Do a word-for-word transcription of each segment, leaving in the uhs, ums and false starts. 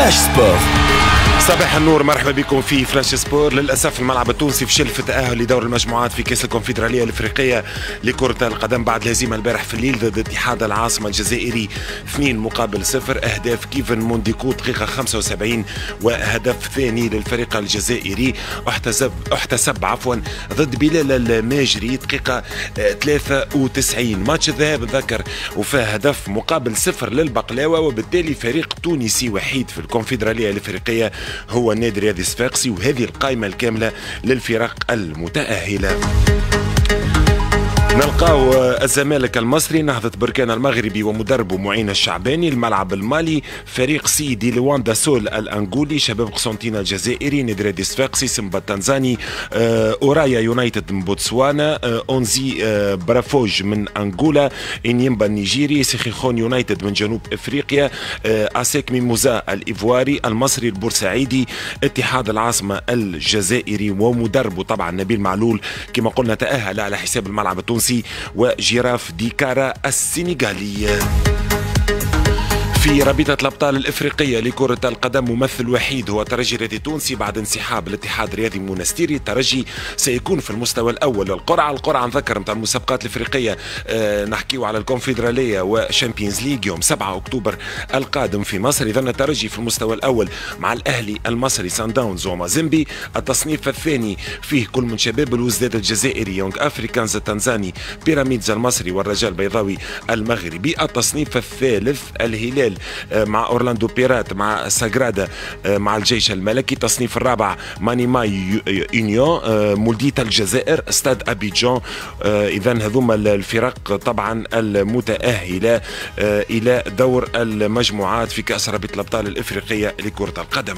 فلاش سبور. صباح النور، مرحبا بكم في فلاش سبور. للاسف الملعب التونسي فشل في التاهل لدور المجموعات في كاس الكونفدراليه الافريقيه لكره القدم بعد الهزيمه البارح في الليل ضد اتحاد العاصمه الجزائري اثنين مقابل صفر. اهداف كيفن مونديكو دقيقه خمسة وسبعين وهدف ثاني للفريق الجزائري احتسب احتسب عفوا ضد بلال الماجري دقيقه ثلاثة وتسعين. ماتش الذهاب ذكر وفاه هدف مقابل صفر للبقلاوه، وبالتالي فريق تونسي وحيد في الكونفدراليه الافريقيه هو النادي الرياضي الصفاقسي، وهذه القائمة الكاملة للفرق المتأهلة. نلقاو الزمالك المصري، نهضة بركان المغربي ومدربه معين الشعباني. الملعب المالي فريق سيدي لواندا سول الانغولي، شباب قسنطينة الجزائري، نادي الرياضي الصفاقسي، سيمبا التنزاني، اورايا يونايتد من بوتسوانا، اونزي برافوج من انغولا، انيمبا النيجيري، سيخيخون يونايتد من جنوب افريقيا، اسيك ميموزا الايفواري، المصري البورسعيدي، اتحاد العاصمة الجزائري ومدربه طبعا نبيل معلول كما قلنا تأهل على حساب الملعب التونسي، وجيراف ديكارا السنغالي. في رابطة الأبطال الإفريقية لكرة القدم ممثل وحيد هو ترجي الرياضي التونسي بعد انسحاب الاتحاد الرياضي المنستيري. الترجي سيكون في المستوى الأول للقرعة. القرعة نذكر نتاع المسابقات الإفريقية، أه نحكيو على الكونفدرالية وشامبيونز ليج يوم سبعة أكتوبر القادم في مصر. إذا الترجي في المستوى الأول مع الأهلي المصري سان داونز ومازيمبي. التصنيف الثاني فيه كل من شباب الوزداد الجزائري، يونغ أفريكانز التنزاني، بيراميدز المصري والرجاء البيضاوي المغربي. التصنيف الثالث الهلال مع أورلاندو بيرات مع ساغرادا مع الجيش الملكي. التصنيف الرابع مانيماي يونيون، مولديتا الجزائر، استاد أبيجان. إذا هذوما الفرق طبعا المتأهلة إلى دور المجموعات في كأس رابطة الأبطال الإفريقية لكرة القدم.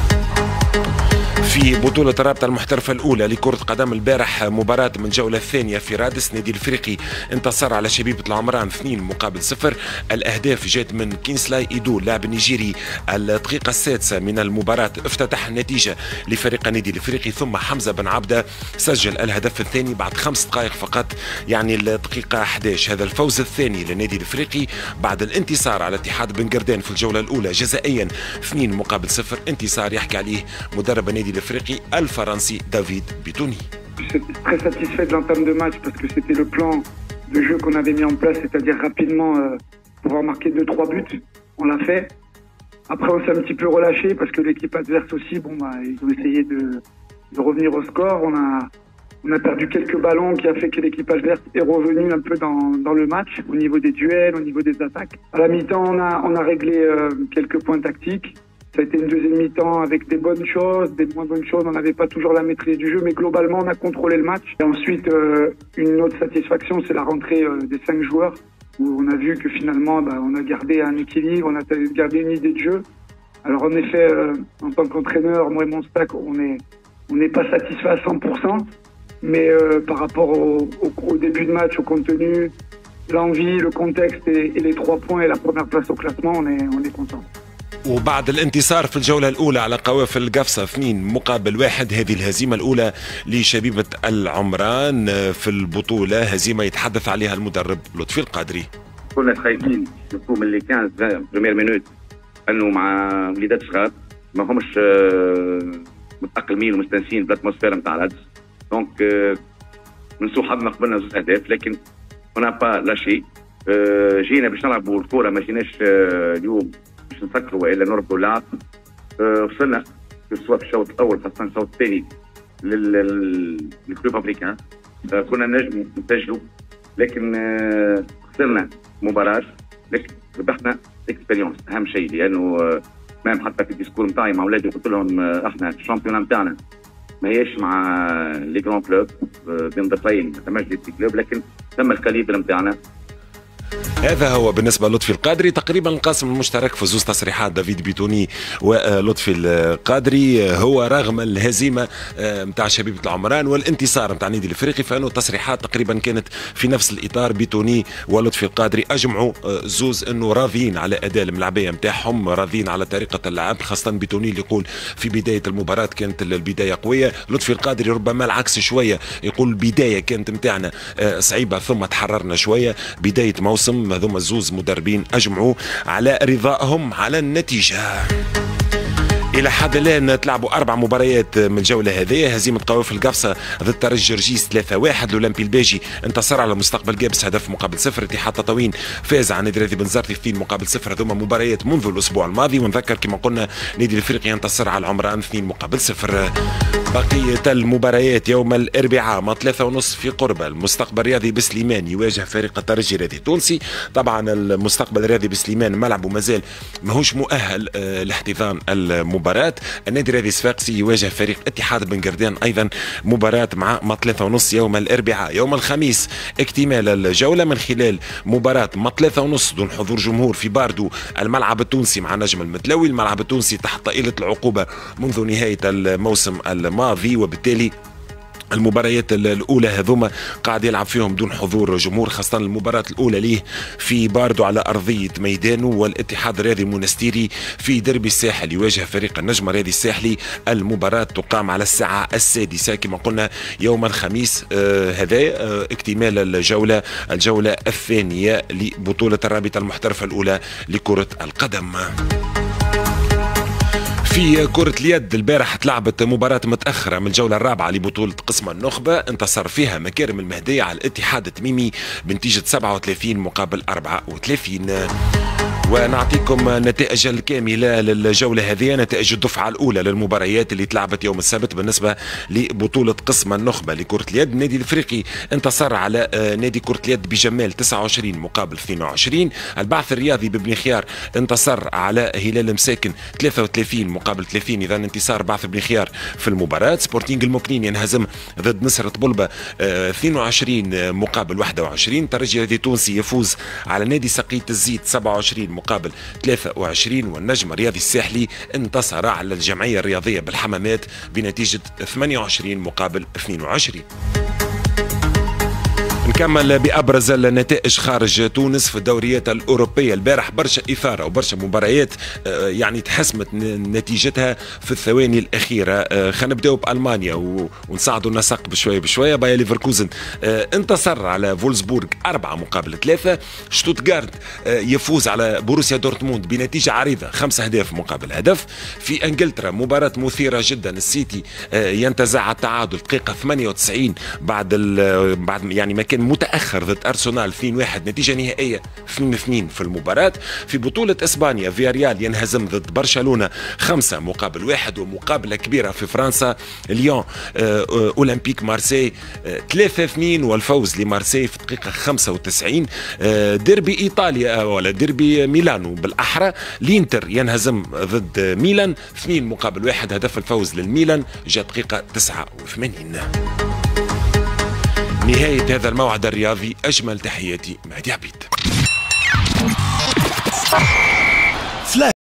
في بطولة الرابطة المحترفة الأولى لكرة قدم البارح مباراة من الجولة الثانية في رادس، نادي الفريقي انتصر على شبيبة العمران اثنين مقابل صفر. الأهداف جات من كينسلاي إيدو اللاعب النيجيري. الدقيقة السادسة من المباراة افتتح النتيجة لفريق النادي الفريقي، ثم حمزة بن عبدة سجل الهدف الثاني بعد خمس دقائق فقط، يعني الدقيقة أحد عشر. هذا الفوز الثاني للنادي الفريقي بعد الانتصار على اتحاد بن قردان في الجولة الأولى جزائيا اثنين مقابل صفر. انتصار يحكي عليه مدرب النادي الافريقي الفرنسي دافيد بيتوني. J'étais très satisfait de l'entame de match parce que c'était le plan de jeu qu'on avait mis en place, c'est-à-dire rapidement euh, pouvoir marquer deux trois buts. On l'a fait. Après on s'est un petit peu relâché parce que l'équipe adverse aussi, bon bah ils ont essayé de, de revenir au score. On a on a perdu quelques ballons qui a fait que l'équipe adverse est revenue un peu dans, dans le match au niveau des duels, au niveau des attaques. À la mi-temps on a on a réglé euh, quelques points tactiques. Ça a été une deuxième mi-temps avec des bonnes choses, des moins bonnes choses. On n'avait pas toujours la maîtrise du jeu, mais globalement, on a contrôlé le match. Et ensuite, euh, une autre satisfaction, c'est la rentrée euh, des cinq joueurs, où on a vu que finalement, bah, on a gardé un équilibre, on a gardé une idée de jeu. Alors en effet, euh, en tant qu'entraîneur, moi et mon staff, on n'est on n'est pas satisfait à cent pour cent, mais euh, par rapport au, au, au début de match, au contenu, l'envie, le contexte et, et les trois points et la première place au classement, on est, on est content. وبعد الانتصار في الجولة الأولى على قوافل القفصة اثنين مقابل واحد، هذه الهزيمة الأولى لشبيبة العمران في البطولة، هزيمة يتحدث عليها المدرب لطفي القادري. كنا خايفين نشوفوا من اللي كان بريمير مينوت انه مع وليدات صغار ما همش متأقلمين ومستانسين بالاتموسفير نتاع العدس، دونك من سوء حظنا قبلنا زوج أهداف، لكن هنا با لا شيء. جينا باش نلعبوا الكورة، ما جيناش اليوم باش نسكروا والا نربطوا اللعب. أه وصلنا سواء في الشوط الاول خاصه الشوط الثاني للكلوب افريكان. أه كنا نجموا نسجلوا، لكن أه خسرنا مباراه، لكن ربحنا اكسبيريونس اهم شيء. لانه أه مام حتى في الديسكور نتاعي مع اولادي قلت لهم أه احنا الشامبيون نتاعنا ما هيش مع لي جران كلوب أه بين ضفين، ما ثماش دي كلوب، لكن ثم الكاليبر نتاعنا. هذا هو بالنسبة للطفي القادري، تقريبا القاسم المشترك في زوز تصريحات دافيد بيتوني ولطفي القادري هو رغم الهزيمة متاع شبيبة العمران والانتصار متاع النادي الافريقي، فانه التصريحات تقريبا كانت في نفس الاطار. بيتوني ولطفي القادري اجمعوا زوز انه راضيين على اداء الملاعبيه نتاعهم، راضيين على طريقه اللعب، خاصه بيتوني اللي يقول في بدايه المباراه كانت البدايه قويه. لطفي القادري ربما العكس شويه، يقول البدايه كانت نتاعنا صعيبه ثم تحررنا شويه. بدايه موسم هذوما الزوز مدربين اجمعوا على رضائهم على النتيجه. الى حد الان تلعبوا اربع مباريات من الجوله هذه. هزيمه قوافل القفصه ضد ترجي جرجيس ثلاثة واحد. الاولمبي الباجي انتصر على مستقبل جابس هدف مقابل صفر. اتحاد تطاوين فاز على نادي رياضي بنزرتي اثنين مقابل صفر. هذوما مباريات منذ الاسبوع الماضي. ونذكر كما قلنا نادي الافريقي ينتصر على العمران اثنين مقابل صفر. بقيه المباريات يوم الاربعاء ما ثلاثة ونص في قربة المستقبل الرياضي بسليمان يواجه فريق الترجي الرياضي التونسي. طبعا المستقبل الرياضي بسليمان ملعبه مازال ماهوش مؤهل آه لاحتضان المباراة. النادي الرياضي الصفاقسي يواجه فريق اتحاد بن قردان ايضا مباراة مع ما ثلاثة ونص يوم الاربعاء. يوم الخميس اكتمال الجولة من خلال مباراة ما ثلاثة ونص دون حضور جمهور في باردو الملعب التونسي مع نجم المتلوي. الملعب التونسي تحت طائلة العقوبة منذ نهاية الموسم الماضي، وبالتالي المباريات الأولى هذوما قاعد يلعب فيهم دون حضور جمهور، خاصة المباراة الأولى ليه في باردو على أرضية ميدانه. والاتحاد الرياضي المنستيري في دربي الساحل يواجه فريق النجم الرياضي الساحلي. المباراة تقام على الساعة السادسة كما قلنا يوم الخميس آه هذا آه اكتمال الجولة الجولة الثانية لبطولة الرابطة المحترفة الأولى لكرة القدم. في كرة اليد البارح تلعبت مباراة متأخرة من الجولة الرابعة لبطولة قسم النخبة انتصر فيها مكارم المهدية على الاتحاد التميمي بنتيجة سبعة وثلاثين مقابل أربعة وثلاثين. ونعطيكم النتائج الكاملة للجولة هذه، نتائج الدفعة الأولى للمباريات اللي تلعبت يوم السبت بالنسبة لبطولة قسم النخبة لكرة اليد. النادي الافريقي انتصر على نادي كرة اليد بجمال تسعة وعشرين مقابل اثنين وعشرين. البعث الرياضي ببني خيار انتصر على هلال مساكن ثلاثة وثلاثين مقابل ثلاثين، إذا انتصار بعث بني خيار في المباراة. سبورتينغ المكنين ينهزم ضد نصرة بلبة اثنين وعشرين مقابل واحد وعشرين. ترجي الرياضي التونسي يفوز على نادي سقية الزيت سبعة وعشرين مقابل ثلاثة وعشرين. والنجم الرياضي الساحلي انتصر على الجمعية الرياضية بالحمامات بنتيجة ثمانية وعشرين مقابل اثنين وعشرين. نكمل بأبرز النتائج خارج تونس في الدوريات الأوروبية. البارح برشا إثارة وبرشا مباريات يعني تحسمت نتيجتها في الثواني الأخيرة. خلينا نبداو بألمانيا ونصعدوا النسق بشوية بشوية. باير ليفركوزن انتصر على فولسبورغ أربعة مقابل ثلاثة. شتوتغارت يفوز على بوروسيا دورتموند بنتيجة عريضة خمسة أهداف مقابل هدف. في إنجلترا مباراة مثيرة جدا، السيتي ينتزع التعادل دقيقة ثمانية وتسعين بعد بعد يعني ما كان متأخر ضد أرسنال اثنين واحد، نتيجة نهائية اثنين اثنين في المباراة. في بطولة إسبانيا فياريال ينهزم ضد برشلونة خمسة مقابل واحد. ومقابلة كبيرة في فرنسا ليون أولمبيك مارسي ثلاثة اثنين والفوز لمارسي في دقيقة خمسة وتسعين. ديربي إيطاليا ولا ديربي ميلانو بالأحرى، الإنتر ينهزم ضد ميلان اثنين مقابل واحد. هدف الفوز للميلان جاء دقيقة تسعة وثمانين. نهاية هذا الموعد الرياضي، أجمل تحياتي مهدي عبيد.